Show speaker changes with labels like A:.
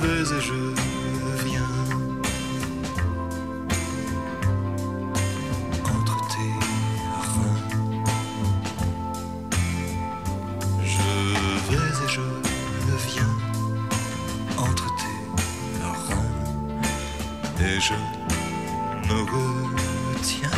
A: vais et je viens entre tes reins. Je vais et je viens entre tes reins et je me retiens.